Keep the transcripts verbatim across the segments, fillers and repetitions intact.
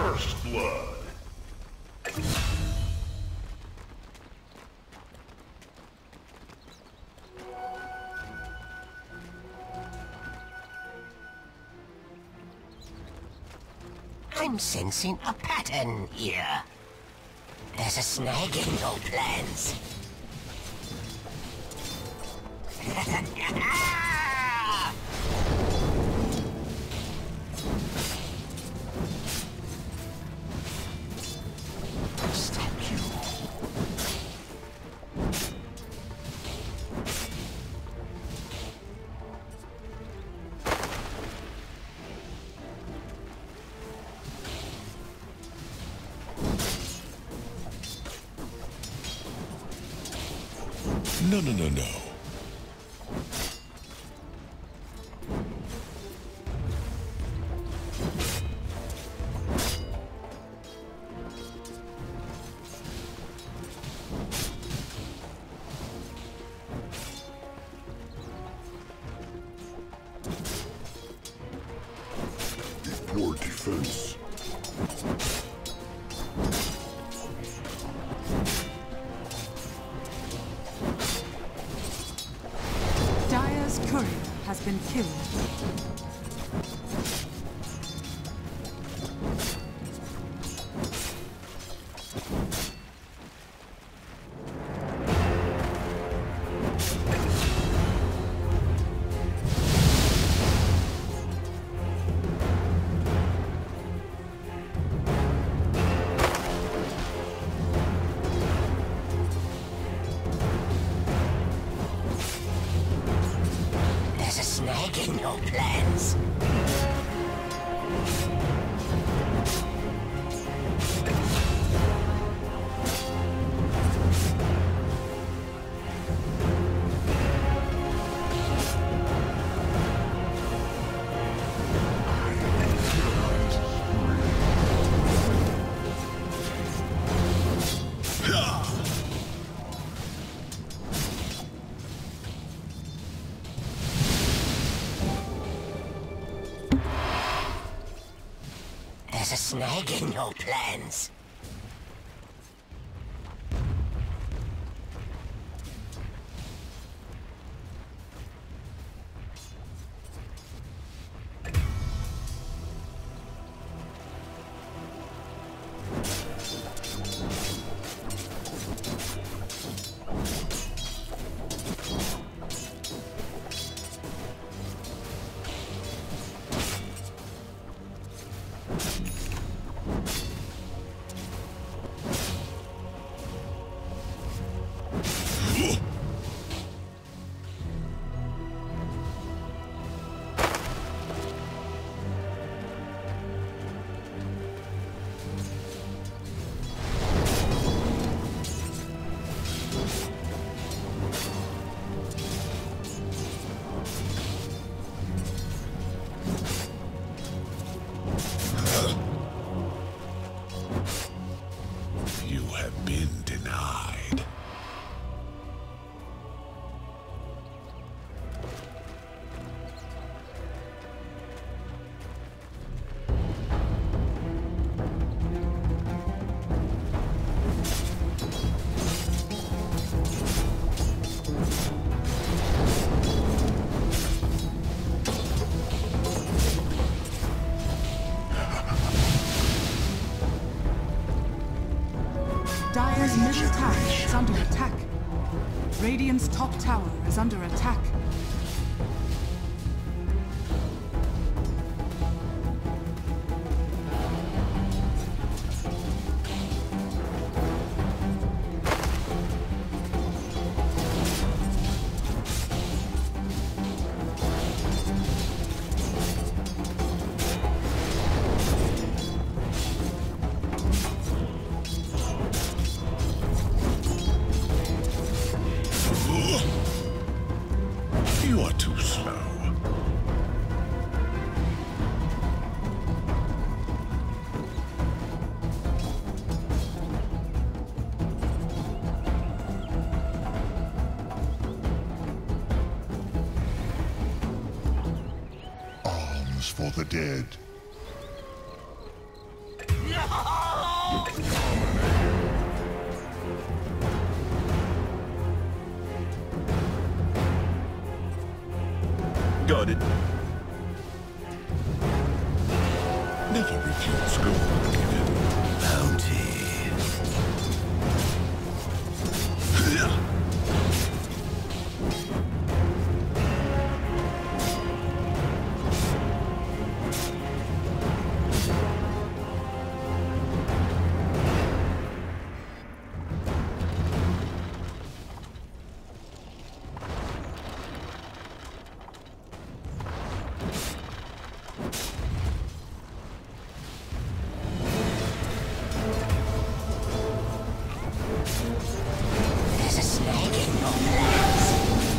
First blood. I'm sensing a pattern here. There's a snag in your plans. Stop you. No, no, no, no. Your defense. Dire's courier has been killed. There's a snag in your plans. There's a snag in your plans. You have been denied. Dire's middle tower is under attack. Radiant's top tower is under attack. You are too slow. Arms for the dead. No! Got it. Never refuse gold given. Bounty. There's a snag in your plans.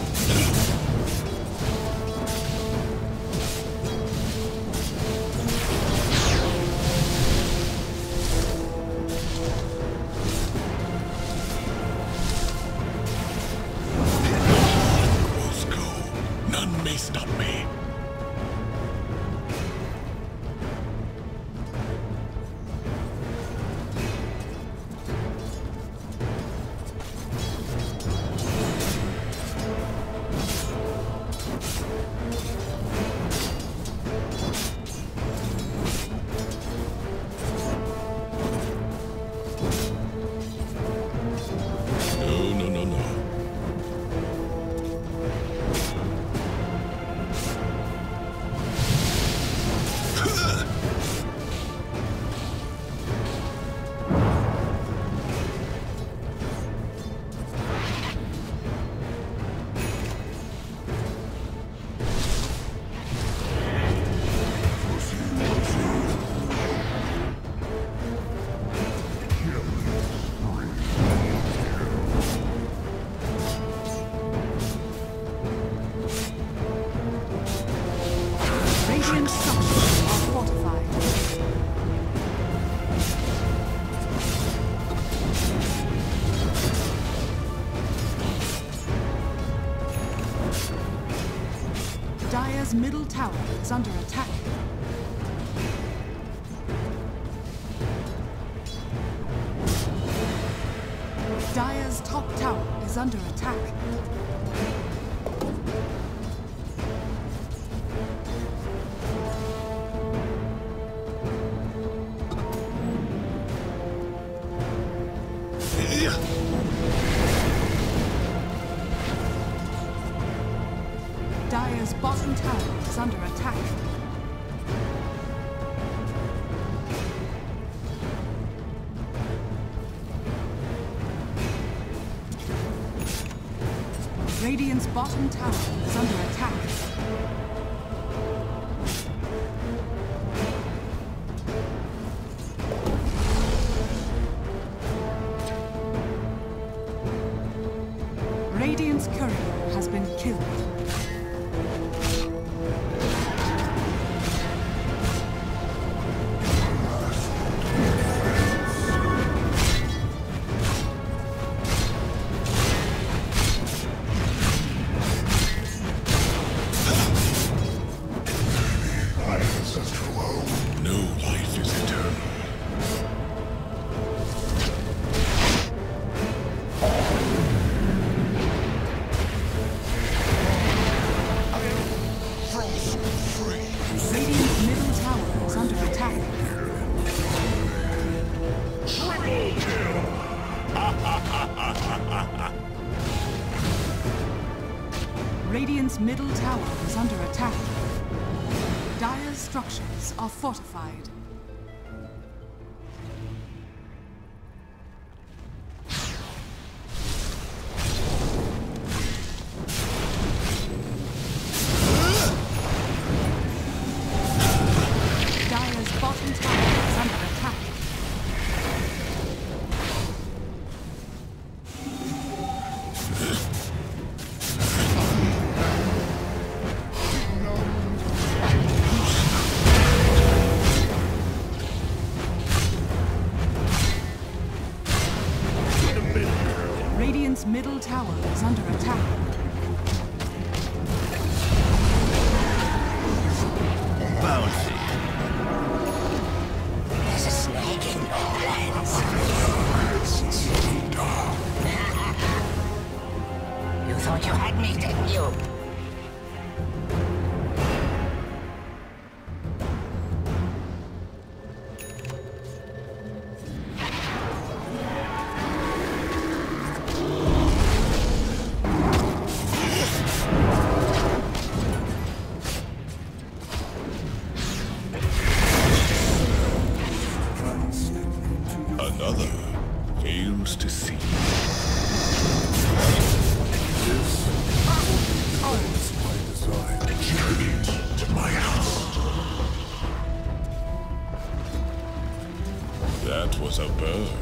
Roscoe, none may stop me. No, no, no, no. Radiant structures are fortified. Dire's middle tower is under attack. Dire's top tower is under attack. Dire's bottom tower is under attack. Radiant's bottom tower is under attack. Radiant's courier has been killed. No life is eternal. Frost free. Radiant's middle tower is under attack. Triple kill. Radiant's middle tower is under attack. Dire's structures are fortified. Dire's bottom tower is under attack. Radiant's middle tower is under attack. Bounty. There's a snag in your plans. You thought you had me, didn't you? That was a bird.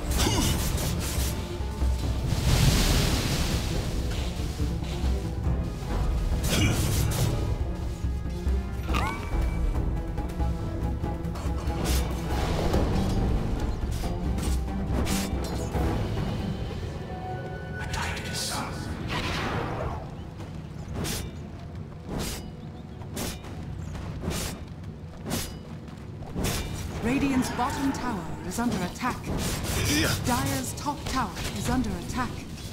Radiant's bottom tower is under attack. Dire's top tower is under attack.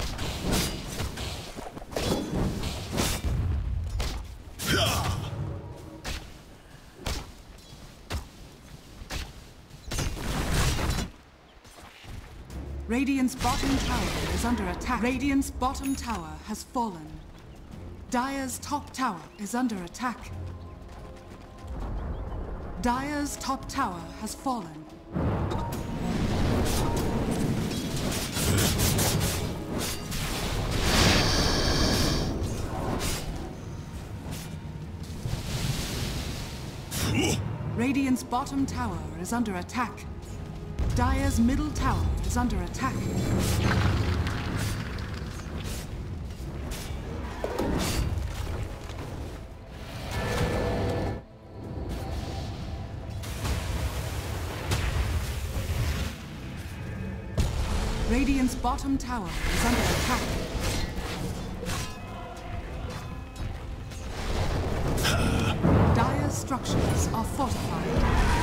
Radiant's bottom tower is under attack. Radiant's bottom tower has fallen. Dire's top tower is under attack. Dire's top tower has fallen. Radiant's bottom tower is under attack. Dire's middle tower is under attack. Radiant's bottom tower is under attack. Dire's structures are fortified.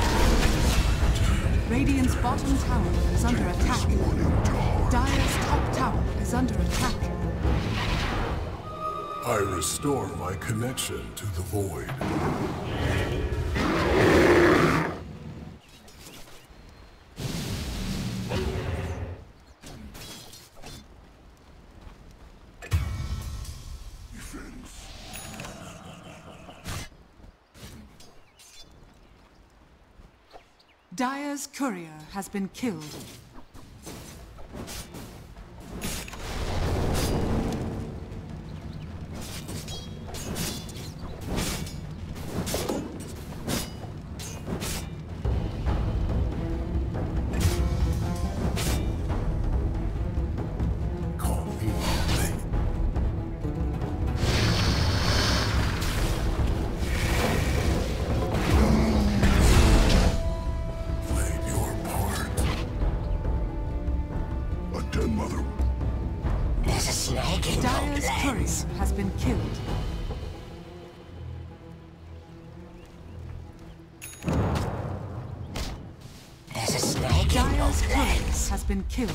Radiant's bottom tower is under attack. Dire's top tower is under attack. I restore my connection to the void. Dire's courier has been killed. Call me late. Played your part. A dead mother. There's a snag in your Dire's courier plans. has been killed. There's a snag in your Dire's courier plans. has been killed.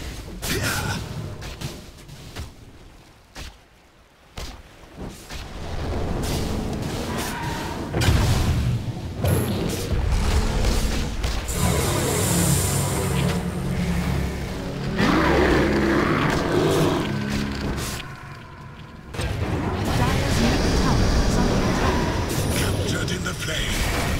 Dire's middle tower is under attack. Captured in the flame.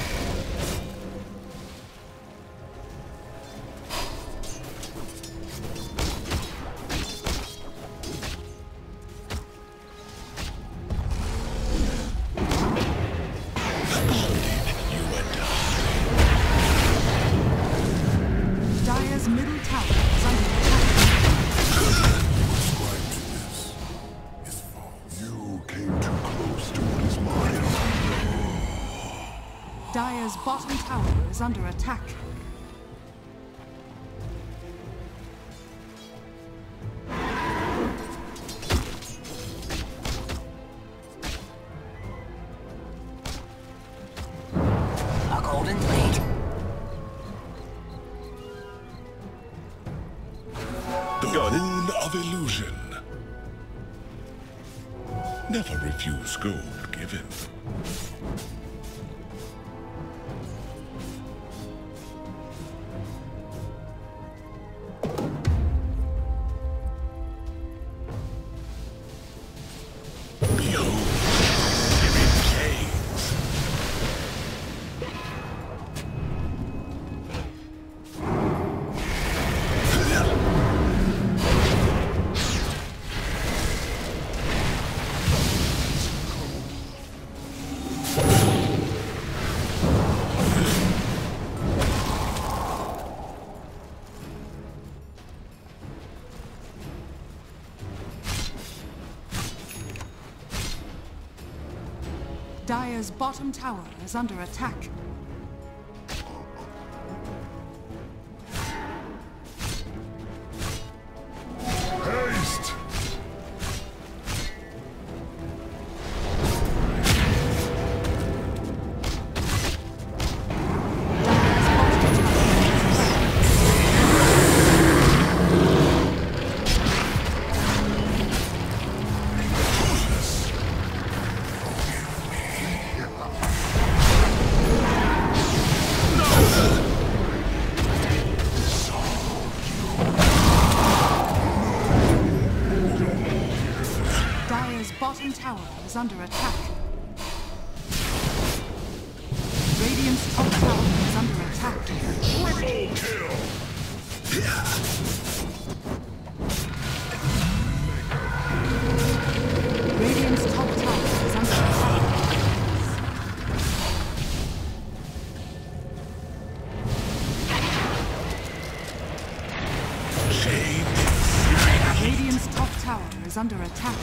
Dire's middle tower is under attack. Ascribe to this is false. You came too close to what is mine. Dire's bottom tower is under attack. A golden blade. The boon of illusion. Never refuse gold given. Behold, seven plagues. Dire's bottom tower is under attack. Haste! Bottom tower is under attack. Radiant's top tower is under attack. Triple kill! Radiant's top tower is under attack. Radiant's top tower is under attack.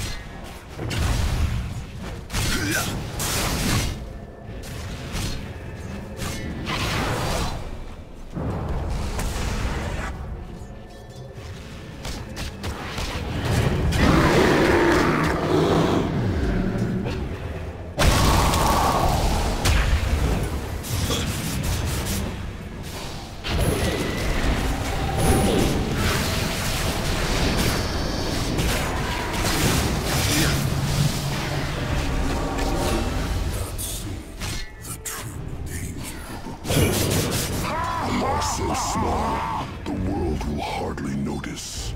So small, the world will hardly notice.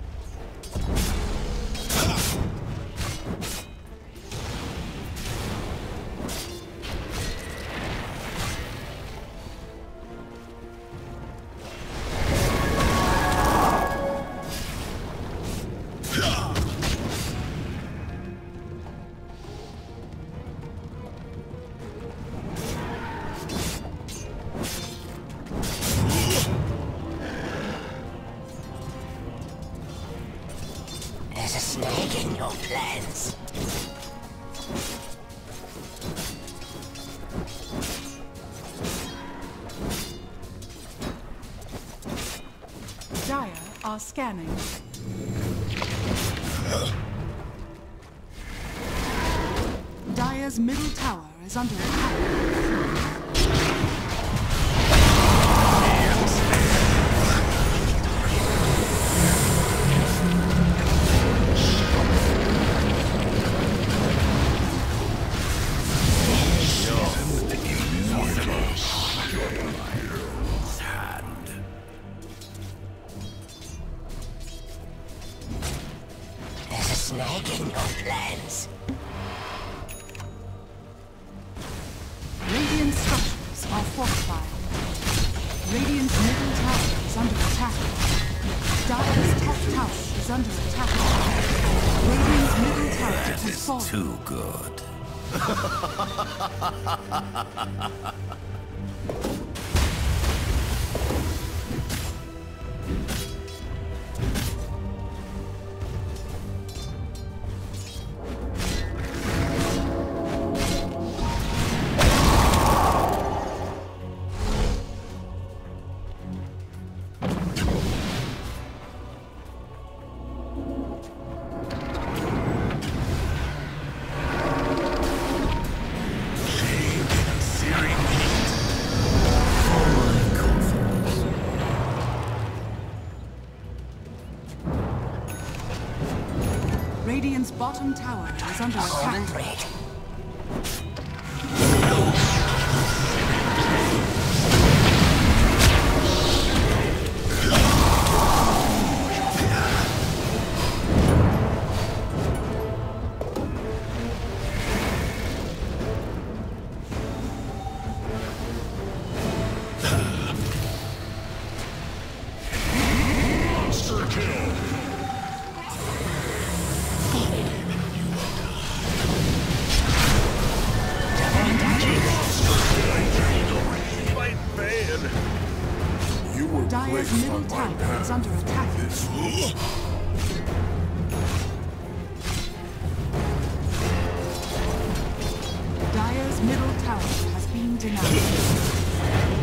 There's a snag in your plans. Dire are scanning. Dire's middle tower is under attack. There's a snag in your plans. Radiant structures are fortified. Radiant's middle tower is under attack. Dire's top tower is under attack. Radiant's middle tower That has is fallen. too good. Radiant's bottom tower is under Golden attack. red. Monster kill! You were Dire's placed middle on my tower path. is under attack. This Dire's middle tower has been denied.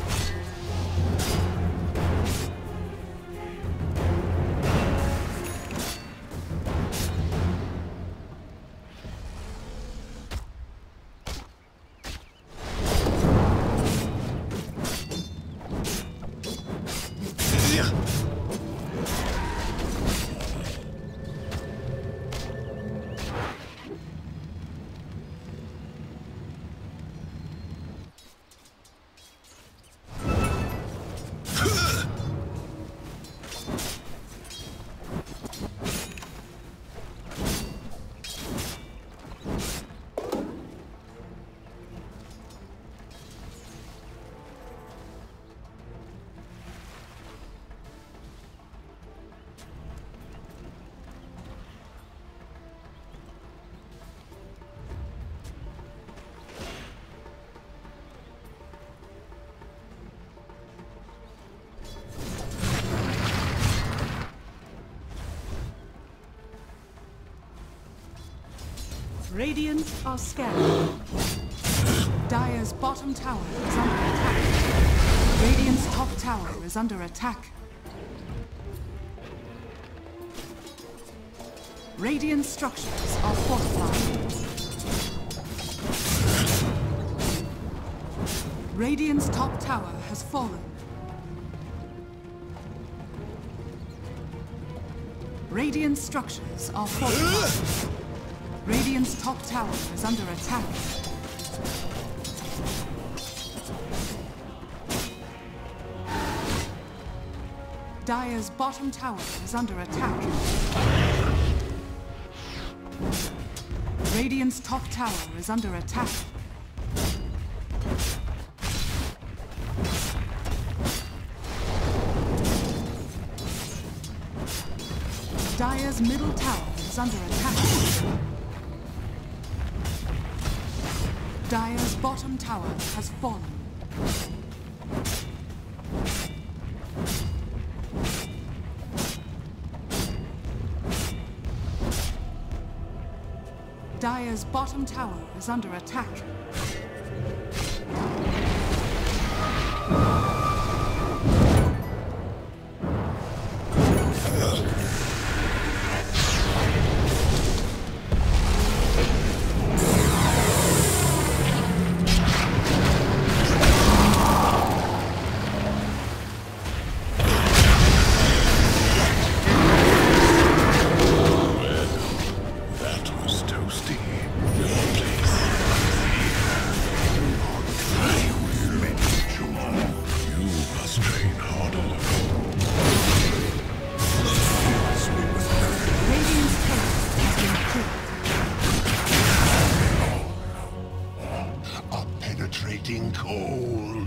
Radiant are scared. Dire's bottom tower is under attack. Radiant's top tower is under attack. Radiant structures are fortified. Radiant's top tower has fallen. Radiant structures are fortified. Radiant's top tower is under attack. Dire's bottom tower is under attack. Radiant's top tower is under attack. Dire's middle tower is under attack. Dire's bottom tower has fallen. Dire's bottom tower is under attack. Cold.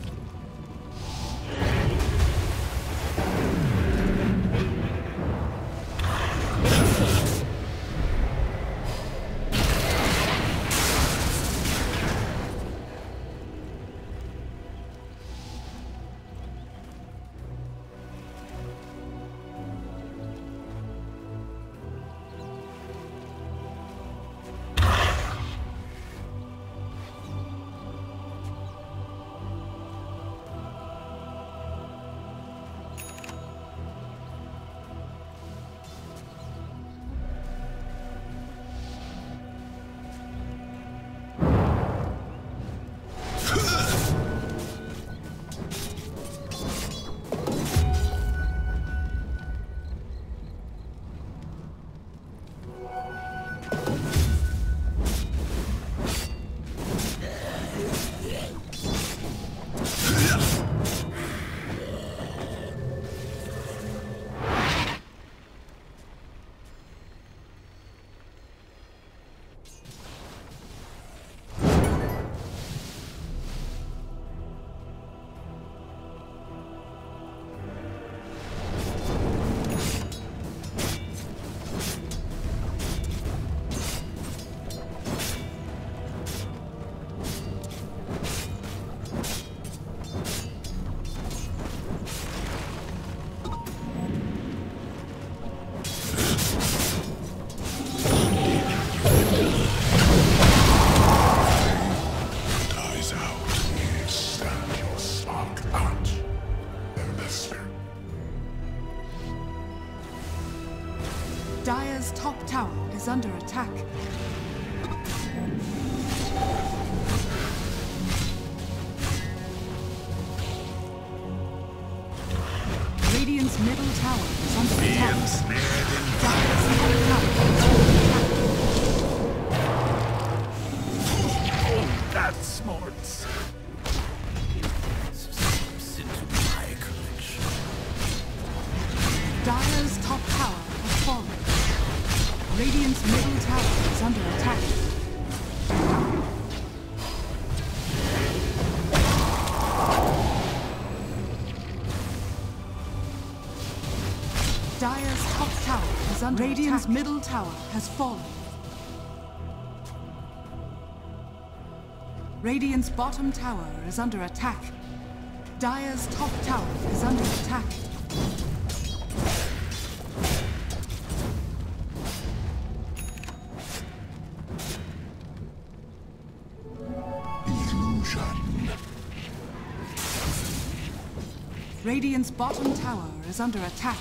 Dire's top tower is under attack. Radiant's middle tower is under Be attack. ensnared in Dire's middle tower is under attack. Oh, that smarts. Slips into my collection. Dire's top tower has fallen. Radiant's middle tower is under attack. Dire's top tower is under Radiant's attack. Middle tower has fallen. Radiant's bottom tower is under attack. Dire's top tower is under attack. Illusion. Radiant's bottom tower is under attack.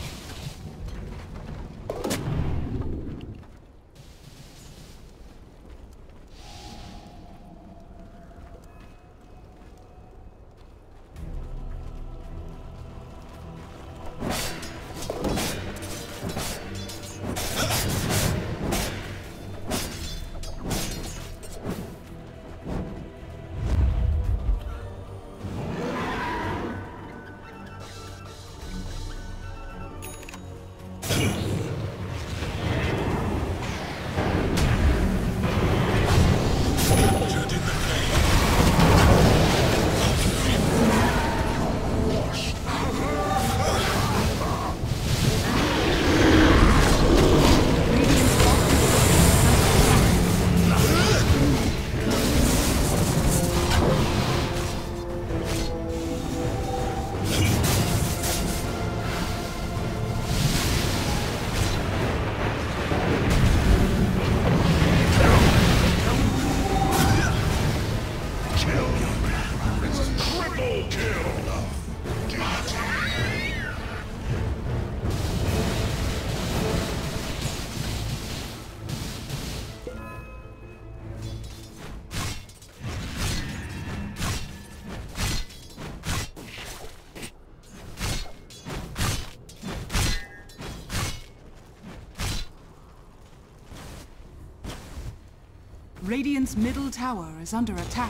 Radiant's middle tower is under attack.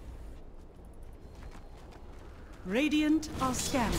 Radiant are scanning.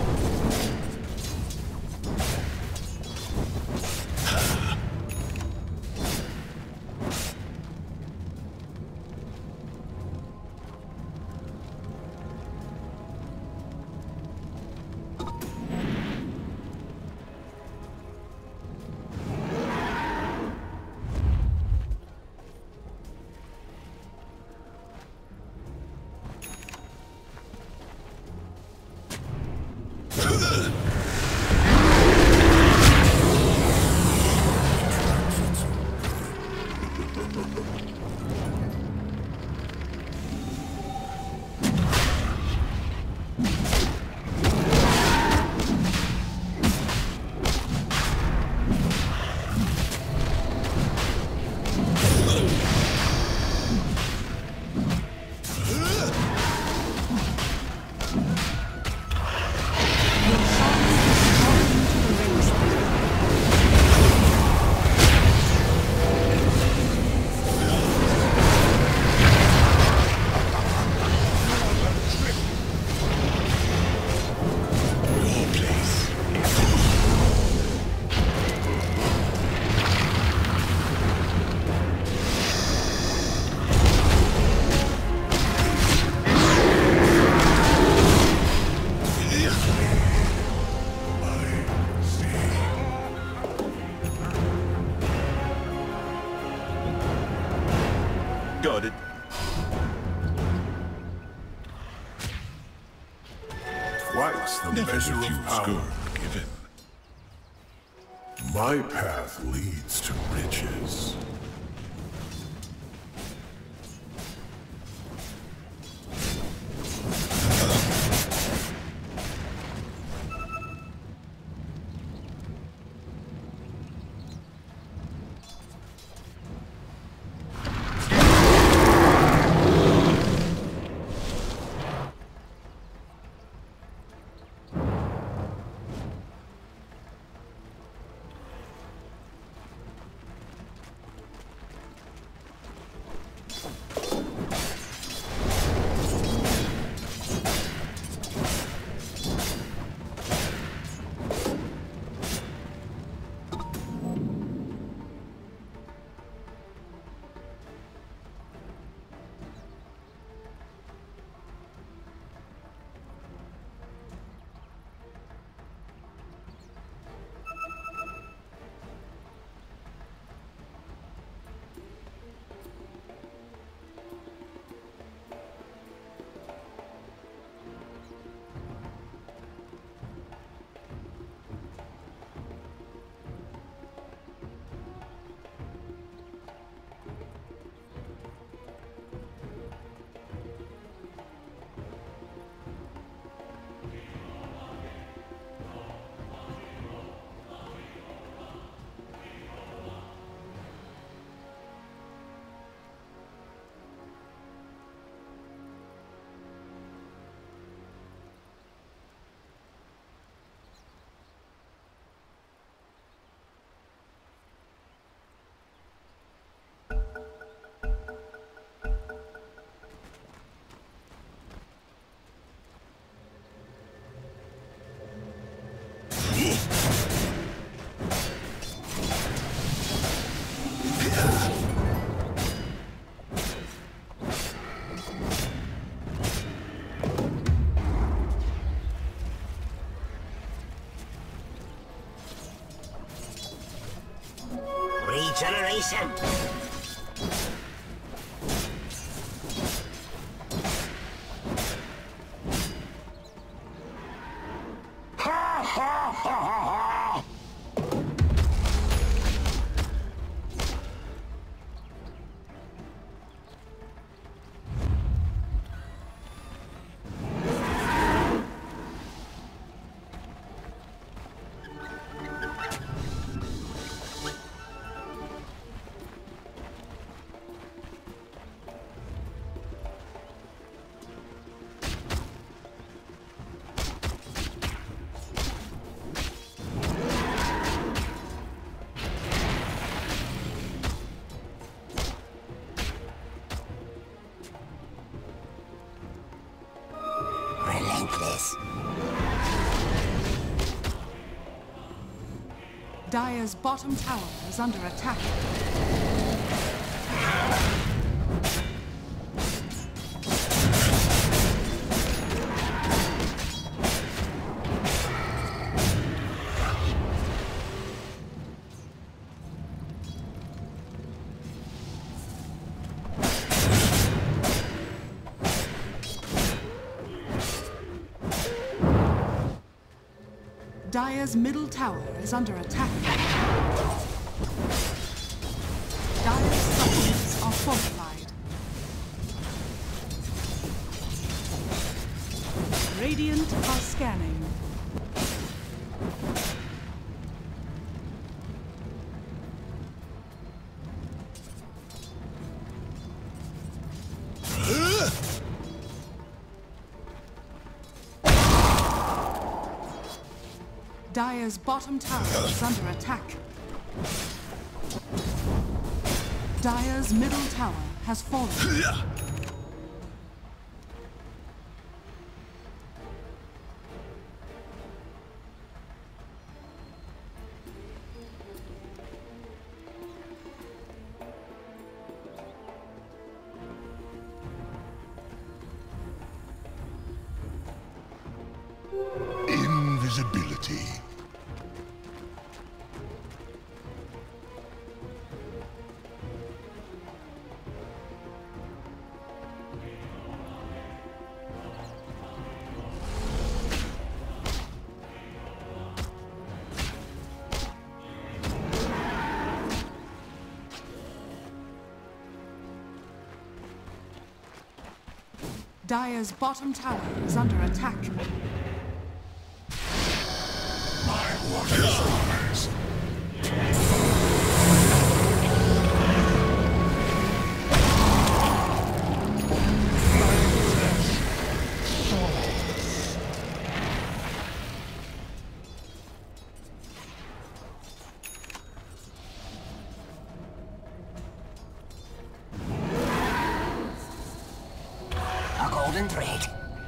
Got it. Twice the Never measure refuse of power good given. My path leads to riches. generation. Ha ha ha ha ha! Relentless. Dire's bottom tower is under attack. Dire's middle tower is under attack. Dire's structures are fortified. Radiant are scanning. Dire's bottom tower is under attack. Dire's middle tower has fallen. Invisibility. Dire's bottom tower is under attack. My warriors rise. A golden thread.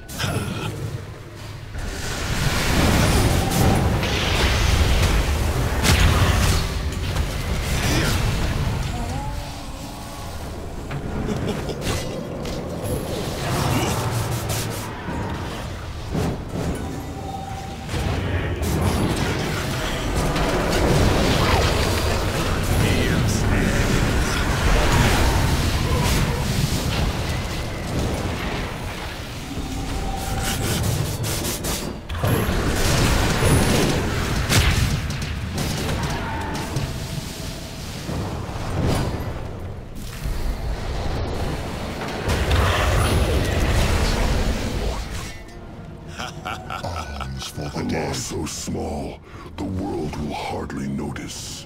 Arms for the dead. A loss so small, the world will hardly notice.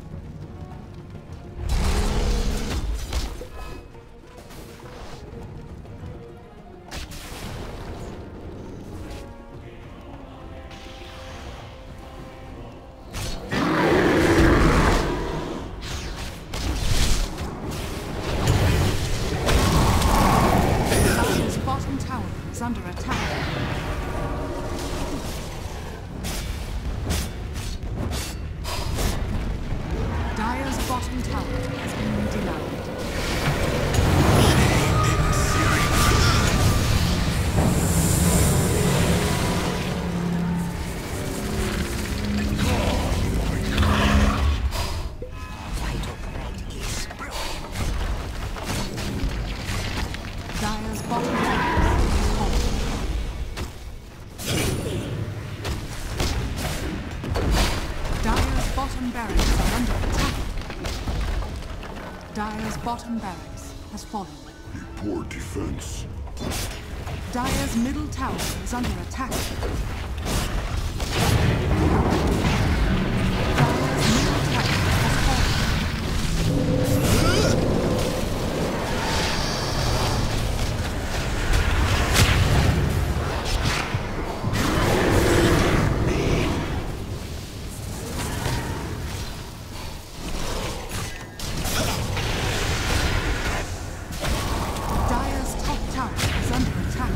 Dire's bottom tower is under attack. Dire's bottom tower has been denied. Vital Dire's bottom barracks is falling. Dire's bottom barracks are under attack. Dire's bottom barracks has fallen. A poor defense. Dire's middle tower is under attack. Dire's middle tower has fallen. Dire's top tower is under attack.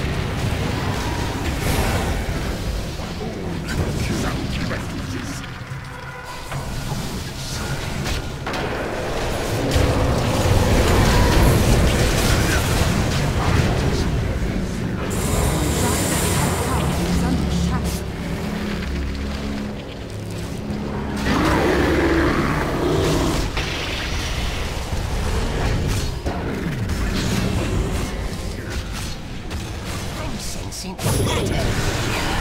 I'm sensing a pattern here.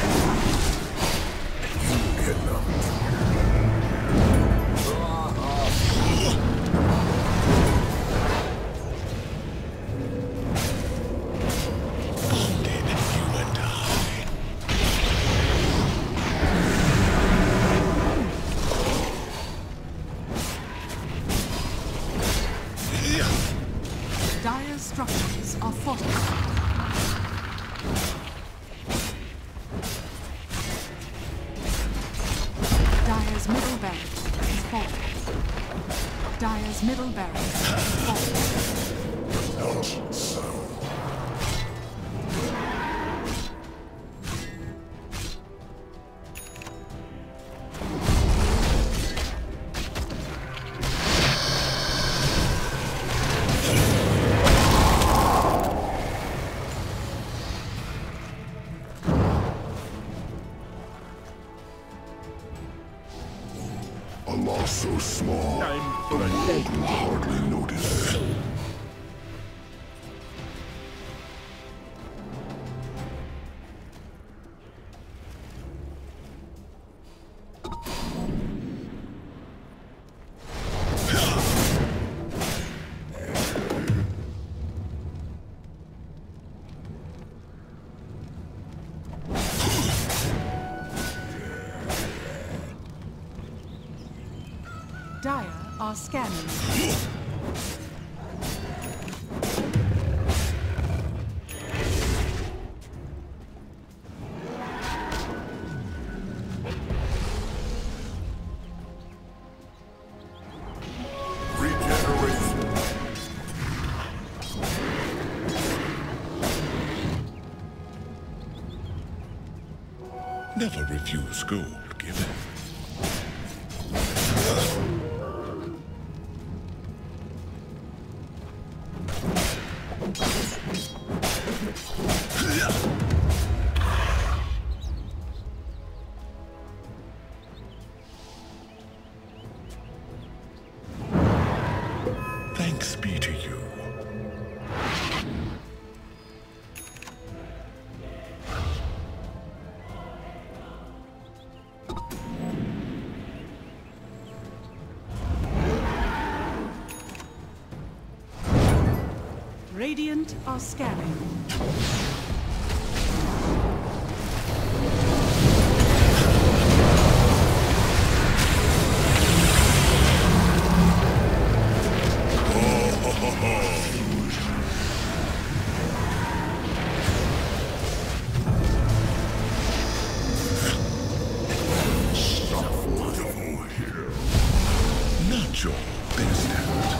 Dire's structures are fortified. Dire's middle barracks is falling. Dire's middle barracks is falling. Not so. A loss so small, Time the for a world dead will hardly notice. Dire are scanning. Regeneration. Never refuse gold given. Thanks be to you. Radiant are scanning. Not your best effort.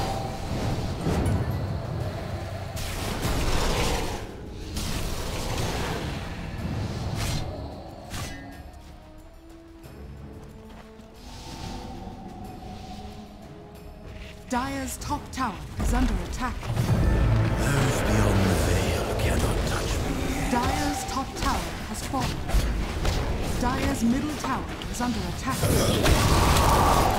Dire's top tower is under attack. Those beyond the veil cannot touch me. Dire's top tower has fallen. Dire's middle tower is under attack.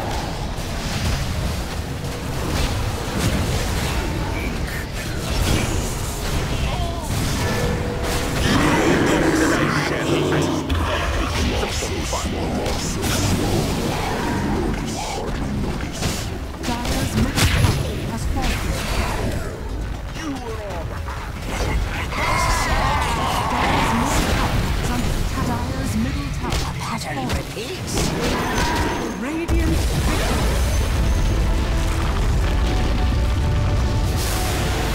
peace.